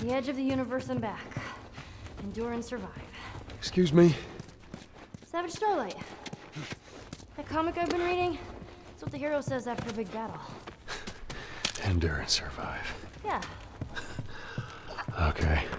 the edge of the universe and back. Endure and survive. Excuse me? Savage Starlight. That comic I've been reading, it's what the hero says after a big battle. Endure and survive. Yeah. Okay.